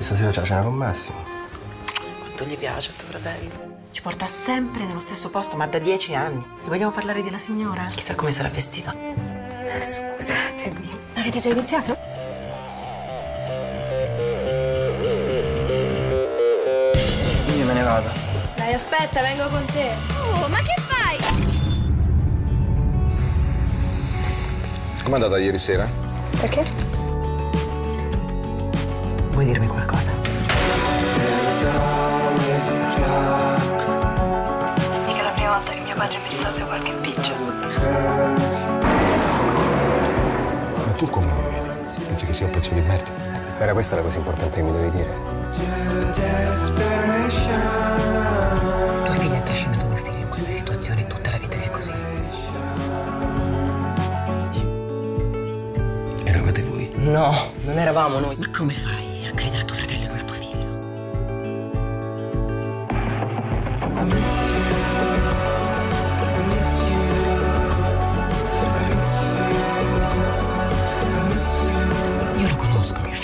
stasera c'è la cena con Massimo. Quanto gli piace a tuo fratello? Ci porta sempre nello stesso posto, ma da 10 anni. Vogliamo parlare della signora? Chissà come sarà vestita. Scusatemi. Avete già iniziato? Io me ne vado. Dai, aspetta, vengo con te. Oh, ma che fai? Com'è andata ieri sera? Perché? Vuoi dirmi qualcosa? Mica è la prima volta che mio padre mi risolve qualche impiccio. Ma tu come mi vedi? Pensi che sia un pezzo di merda? Era questa la cosa importante che mi devi dire. Tua figlia ha trascinato mio figlio in questa situazione tutta la vita che è così. Eravate voi? No, non eravamo noi. Ma come fai a credere a tuo fratello e non a tuo figlio? Io lo conosco, mio figlio.